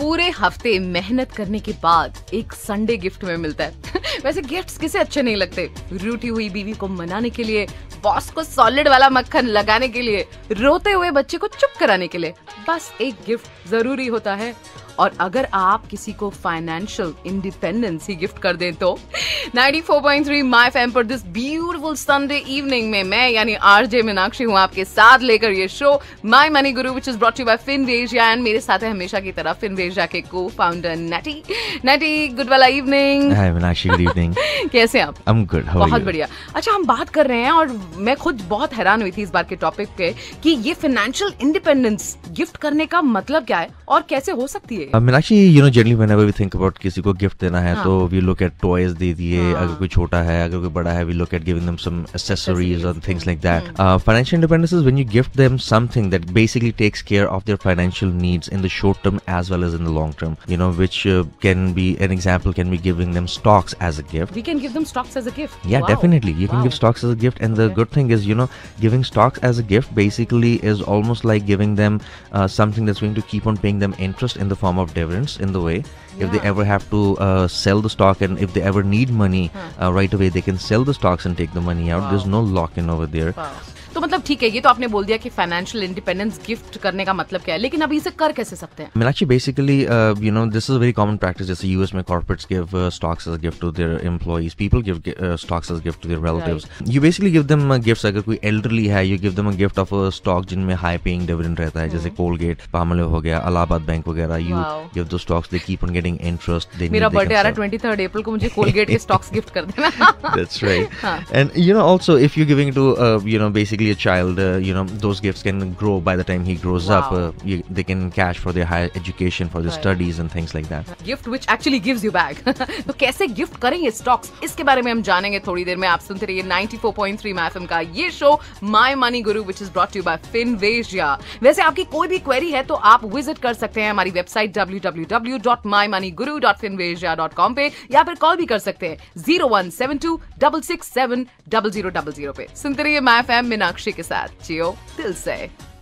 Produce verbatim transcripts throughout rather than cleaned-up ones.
पूरे हफ्ते मेहनत करने के बाद एक संडे गिफ्ट में मिलता है। वैसे गिफ्ट्स किसे अच्छे नहीं लगते? रूठी हुई बीवी को मनाने के लिए, बॉस को सॉलिड वाला मक्खन लगाने के लिए, रोते हुए बच्चे को चुप कराने के लिए, बस एक गिफ्ट जरूरी होता है। और अगर आप किसी को फाइनेंशियल इंडिपेंडेंस ही गिफ्ट कर दें तो ninety four point three my FM पर दिस ब्यूटीफुल संडे इवनिंग में मैं यानी आरजे मीनाक्षी हूं आपके साथ लेकर ये show my money Guru which is brought you by Finvasia and मेरे साथ है हमेशा की तरह फिनवेशिया के को फाउंडर नटी। नटी गुड वाला evening. Hi Meenakshi, good evening. कैसे हैं आप? I am good, how are you? बहुत बढ़िया। अच्छा, हम बात कर रहे हैं और मैं खुद बहुत हैरान हुई थी इस बार के टॉपिक पे कि ये फाइनेंशियल इंडिपेंडेंस गिफ्ट करने का मतलब क्या है और कैसे हो सकती है? Meenakshi, you know generally whenever we think about किसी को गिफ्ट देना है हाँ. तो वी लुक एट टॉयज दे दिए, हाँ. अगर कोई छोटा है, अगर कोई बड़ा है, we look at giving them some accessories और things like that. Financial independence is when you gift them something that basically takes care of their financial needs in the short term as well as in the long term, you know, which uh, can be an example can be giving them stocks as a gift. We can give them stocks as a gift. Yeah, wow. definitely. You wow. can give stocks as a gift, and the okay. good thing is, you know, giving stocks as a gift basically is almost like giving them uh, something that's going to keep on paying them interest in the form of dividends. In the way, yeah. if they ever have to uh, sell the stock, and if they ever need money huh. uh, right away, they can sell the stocks and take the money out. Wow. There's no lock-in over there. Wow. तो मतलब ठीक है, ये तो आपने बोल दिया कि फाइनेंशियल इंडिपेंडेंस गिफ्ट करने का मतलब क्या है, लेकिन अभी इसे कर कैसे सकते हैं? Actually, basically, uh, you know, this is a very common practice. जैसे U S में corporates give uh, stocks as a gift to their employees. People give uh, stocks as a gift to their relatives. Right. You basically give them uh, gifts. अगर कोई elderly है, you give them a gift of a stock जिनमें high paying dividend रहता है, hmm. जैसे Colgate, Palmolive हो गया, Allahabad Bank वगैरह. You wow. give those stocks. They keep on getting interest. They मेरा बर्थडे आ रहा है ट्वेंटी थर्ड अप्रैल को, मुझे Colgate के stocks gift कर देना. That's right. हाँ. And you know, also if you're giving to uh, you know, basically a child. Uh, you know, those gifts can grow by the time he grows wow. up. Uh, you, they can cash for their higher education, for their right. studies and things like that. Gift which actually gives you back. तो कैसे gift करेंगे stocks, इसके बारे में हम जानेंगे थोड़ी देर में। आप सुनते रहिए ninety four point three my FM का ये show my money Guru which is brought you by Finvasia. वैसे आपकी कोई भी क्वेरी है तो आप विजिट कर सकते हैं हमारी website W W W dot my money Guru dot Finvasia dot com पे, या फिर कॉल भी कर सकते हैं zero one seven two double six seven double zero double zero पे। सुनते रहिए माय एफएम मीनाक्षी के साथ, जियो दिल से।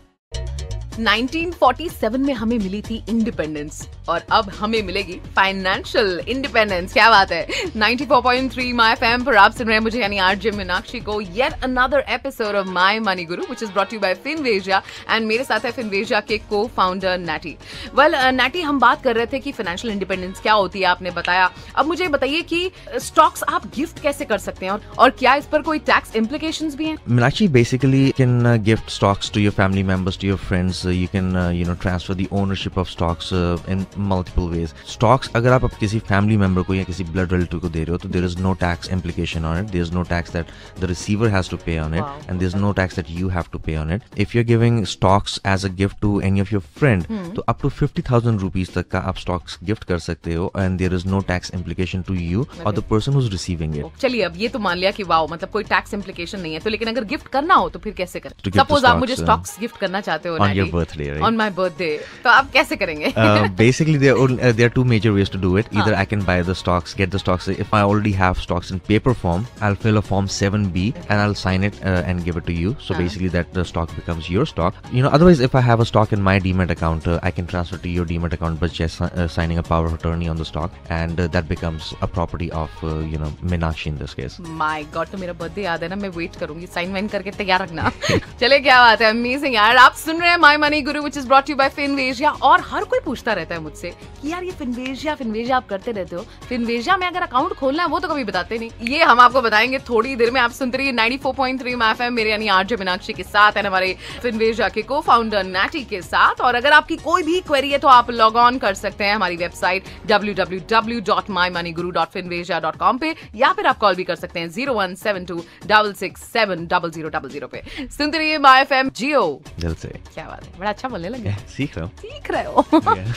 नाइंटीन फोर्टी सेवन में हमें मिली थी इंडिपेंडेंस और अब हमें मिलेगी फाइनेंशियल इंडिपेंडेंस। क्या बात है। Ninety four point three my FM पर आप सुन रहे हैं मुझे यानी आरजे मीनाक्षी को। Yet another episode of my money Guru which is brought you by Finvasia and मेरे साथ है फिनवेशिया के को फाउंडर नैटी। वेल नैटी, हम बात कर रहे थे कि फाइनेंशियल इंडिपेंडेंस क्या होती है, आपने बताया। अब मुझे बताइए कि स्टॉक्स आप गिफ्ट कैसे कर सकते हैं और, और क्या इस पर कोई टैक्स इम्प्लीकेशंस भी हैं? Minachi, basically you can uh, gift stocks to your family members, to your friends. Uh, you can uh, you know, transfer the ownership of stocks uh, in multiple ways. Stocks अगर आप किसी family member को या किसी blood relative को दे रहे हो तो there is no tax implication on it. There is no tax that the receiver has to pay on it, wow. and there is no tax that you have to pay on it. If you're giving stocks as a gift to any of your friend, hmm. तो up to fifty thousand rupees तक का आप stocks gift कर सकते हो, and there is no tax implication to you or the person who's receiving it. चलिए, अब ये तो मान लिया कि वाओ, मतलब कोई टैक्स इम्प्लीकेशन नहीं है, तो लेकिन अगर गिफ्ट करना हो तो फिर कैसे करें? सपोज आप मुझे स्टॉक्स गिफ्ट करना चाहते हो on your birthday, right? On my birthday, तो आप कैसे करेंगे? uh, basically, there are, uh, there are two major ways to do it. Either I can buy the stocks, get the stocks. If I already have stocks in paper form, I'll fill a form seven B and I'll sign it uh, and give it to you. So basically, that the stock becomes your stock. You know, otherwise, if I have a stock in my Demat account, uh, I can transfer to your Demat account by just uh, signing a power of attorney on the stock, and uh, that becomes a property of uh, you know, Minashi in this case. My God, तो मेरा birthday याद है ना, मैं wait करूंगी, sign wine करके तैयार रखना। चले, क्या बात है, अमेजिंग यार। आप सुन रहे हैं my money Guru which is brought you by Finvasia. और हर कोई पूछता रहता है मुझसे कि यार ये फिनवेशिया फिनवेशिया आप करते रहते हो, फिनवेशिया में अगर अकाउंट खोलना है वो तो कभी बताते नहीं। ये हम आपको बताएंगे थोड़ी देर में। आप सुनते रहिए ninety four point three my FM मेरे यानी आरजे मीनाक्षी के साथ एंड हमारे फिनवेशिया के को फाउंडर नैटी के साथ। और अगर आपकी कोई भी क्वेरी है तो आप लॉग ऑन कर सकते हैं हमारी website W W W dot my money Guru dot Finvasia dot com पे, या फिर आप कॉल भी कर सकते हैं zero one seven two double six seven double zero double zero पे। सुनते रहिए माय एफएम, जियो दिल से। क्या बात है, बड़ा अच्छा बोलने लगे। सीख रहा हूँ सीख रहे हो।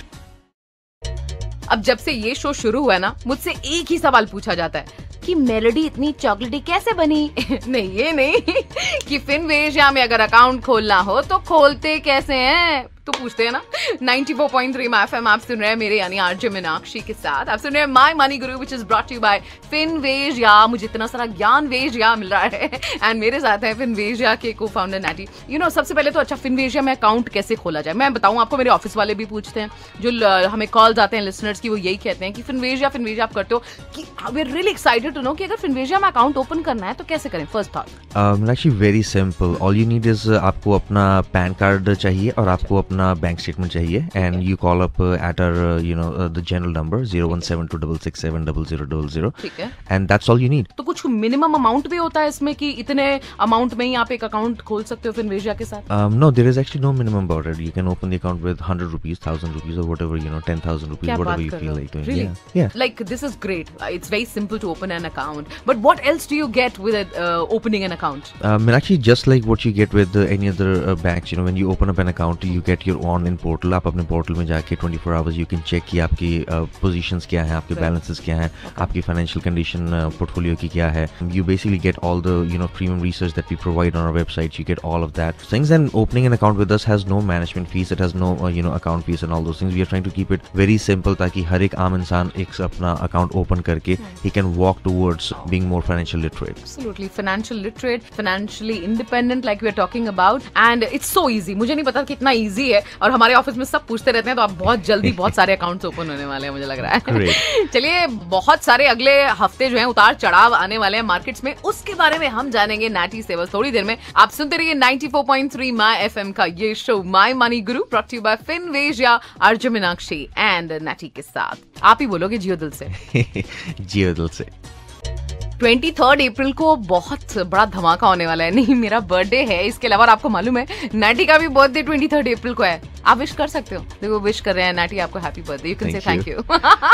अब जब से ये शो शुरू हुआ ना, मुझसे एक ही सवाल पूछा जाता है कि मेलोडी इतनी चॉकलेटी कैसे बनी? नहीं, ये नहीं कि फिनवेशिया में अगर अकाउंट खोलना हो तो खोलते कैसे हैं? तो पूछते हैं ना। Ninety four point three my FM आप सुन रहे हैं मेरे यानी आरजे मीनाक्षी के साथ। आप सुन रहे हैं my money Guru which is brought you by Finvasia. मुझे इतना सारा ज्ञान वेशिया मिल रहा है एंड मेरे साथ है फिनवेशिया के को फाउंडर नैटी। यू नो सबसे पहले तो अच्छा फिनवेशिया में अकाउंट कैसे खोला जाए मैं बताऊं आपको। मेरे ऑफिस वाले भी पूछते हैं, जो हमें कॉल्स आते हैं लिसनर्स की, वो यही कहते हैं कि फिनवेशिया फिनवेशिया आप करते हो कि we are really excited to know कि अगर फिनवेशिया में अकाउंट ओपन करना है तो कैसे करें। First thought actually very simple, all you need is आपको अपना पैन कार्ड चाहिए और आपको अपना बैंक स्टेटमेंट चाहिए and you call up at our you know the general number zero one seven two double six seven double zero double zero, ठीक है, and that's all you need. तो कुछ minimum amount भी होता है इसमें कि इतने अमाउंट में ही आप एक अकाउंट खोल सकते हो फिनवेशिया के साथ? No, there is actually no minimum about it. You can open the account with hundred rupees, thousand rupees और whatever you know, ten thousand rupees, whatever you feel like doing. Really? Yeah, yeah. Like this is great. It's very simple to open an account. But what else do you get with it, uh, opening an account? Um, and actually, just like what you get with uh, any other uh, banks, you know, when you open up an account, you get your online portal. आप अपने portal में जाके twenty-four hours you can check कि आपकी uh, positions क्या हैं, आपके Right. balances क्या हैं, Okay. आपकी financial condition uh, portfolio की क्या है. You basically get all the you know premium research that we provide on our website. You get all of that things. And opening an account with us has no management fees. It has no uh, you know account fees and all those things. We are trying to keep it very simple ताकि हर एक आम इंसान एक अपना account open करके he can walk towards being more financial literate. Absolutely, financial literate, financially independent, like we are talking about, and it's so easy. मुझे नहीं पता कितना easy है और हमारे ऑफिस में सब पूछते रहते हैं, तो आप बहुत जल्दी बहुत सारे अकाउंट्स ओपन होने वाले हैं मुझे लग रहा है। चलिए, बहुत सारे अगले हफ्ते जो हैं उतार चढ़ाव आने वाले हैं मार्केट्स में, उसके बारे में हम जानेंगे नैटी से बस थोड़ी देर में। आप सुनते रहिए ninety four point three my FM का ये show my money Guru, brought to you by Finvasia, RJ Meenakshi and Natty के साथ। आप ही बोलोगे जियो दिल से। जियो दिल से। ट्वेंटी थर्ड अप्रैल को बहुत बड़ा धमाका होने वाला है। नहीं, मेरा बर्थडे है, इसके अलावा आपको मालूम है नैटी का भी बर्थडे ट्वेंटी थर्ड अप्रैल को है। आप विश कर सकते हो, देखो विश कर रहे हैं नैटी आपको happy birthday, you can say thank you.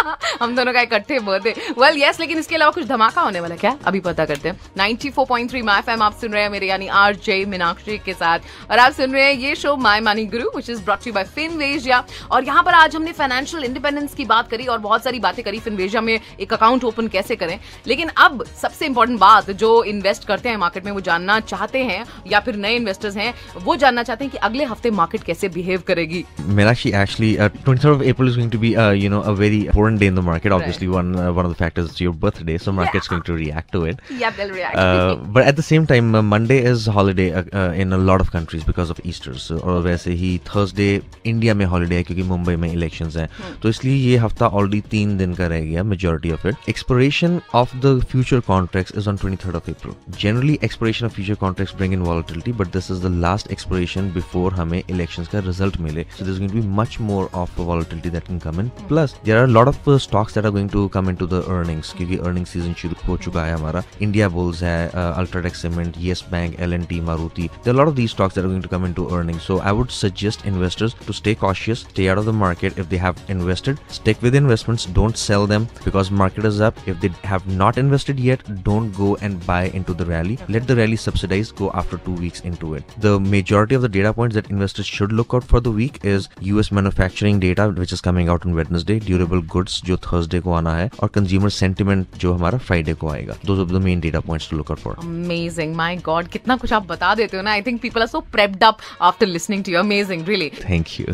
हम दोनों का इकट्ठे बर्थडे, वेल यस, लेकिन इसके अलावा कुछ धमाका होने वाला है क्या, अभी पता करते हैं। Ninety four point three my FM आप सुन रहे हैं मेरे यानी आरजे मीनाक्षी के साथ, और आप सुन रहे हैं ये show my money Guru which is brought you by Finvasia. और यहाँ पर आज हमने फाइनेंशियल इंडिपेंडेंस की बात करी और बहुत सारी बातें करी, फिनवेशिया में एक अकाउंट ओपन कैसे करें। लेकिन अब सबसे इंपॉर्टेंट बात, जो इन्वेस्ट करते हैं मार्केट में वो जानना चाहते हैं, या फिर नए इन्वेस्टर्स हैं वो जानना चाहते हैं कि अगले हफ्ते मार्केट कैसे बिहेव करेगी। Meenakshi, actually, uh, twenty-third of April is going to be, uh, you know, a very important day in the market. Obviously, Right. one uh, one of the factors is your birthday, so market's going to react to it. Yeah, they'll react. Uh, but at the same time, uh, Monday is holiday uh, uh, in a lot of countries because of Easter. So, और वैसे ही Thursday India में holiday है क्योंकि मुंबई में elections हैं, तो इसलिए ये हफ्ता already तीन दिन का रह गया, majority of it. Expiration of the future contracts is on twenty-third of April. Generally, expiration of future contracts bring in volatility, but this is the last expiration before हमें elections का result मिले. So there's going to be much more of volatility that can come in. Plus, there are a lot of uh, stocks that are going to come into the earnings क्योंकि earnings season शुरू हो चुका है हमारा. India Bulls है, uh, Ultratech Cement, Yes Bank, L and T, Maruti. There are a lot of these stocks that are going to come into earnings. So I would suggest investors to stay cautious, stay out of the market. If they have invested, stick with investments. Don't sell them because market is up. If they have not invested yet, don't go and buy into the rally. Let the rally subsidize. Go after two weeks into it. The majority of the data points that investors should look out for the week is U S manufacturing data which is coming out on Wednesday, durable goods जो Thursday को आना है, और consumer sentiment जो हमारा Friday को आएगा. Those are the main data points to look out for. Amazing, my God, कितना कुछ आप बता देते हो ना. I think people are so prepped up after listening to you. Amazing, really. Thank you.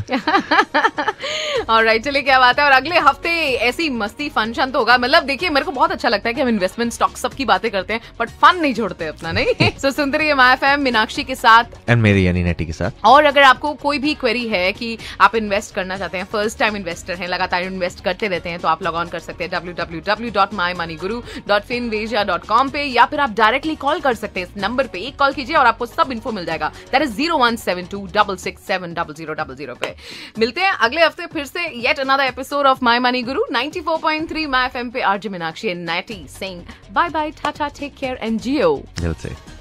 Alright, चलिए क्या बात है. और अगले हफ्ते ऐसी मस्ती फंक्शन तो होगा. मतलब देखिए, मेरे को बहुत अच्छा लगता है कि हम इन्वेस्टमेंट स्टॉक सब की बातें करते हैं, बट फन नहीं छोड़ते अपना, नहीं. सो सुनते रहिए माय एफएम मीनाक्षी के साथ And मेरे यानी नैटी के साथ. और अगर आपको कोई भी क्वेरी है कि आप इन्वेस्ट करना चाहते हैं, फर्स्ट टाइम इन्वेस्टर हैं, लगातार इन्वेस्ट करते रहते हैं, तो आप लॉग ऑन कर सकते हैं W W W dot my money Guru dot Finvasia dot com पे, या फिर आप डायरेक्टली कॉल कर सकते हैं इस नंबर पे. एक कॉल कीजिए और आपको सब इन्फो मिल जाएगा. That is zero one seven two double six seven double zero double zero पे. मिलते हैं अगले हफ्ते फिर से yet another episode of my money guru ninety four point three my FM पे. RJ Meenakshi and Naiti saying bye bye, tata, take care and जियो. दिल से.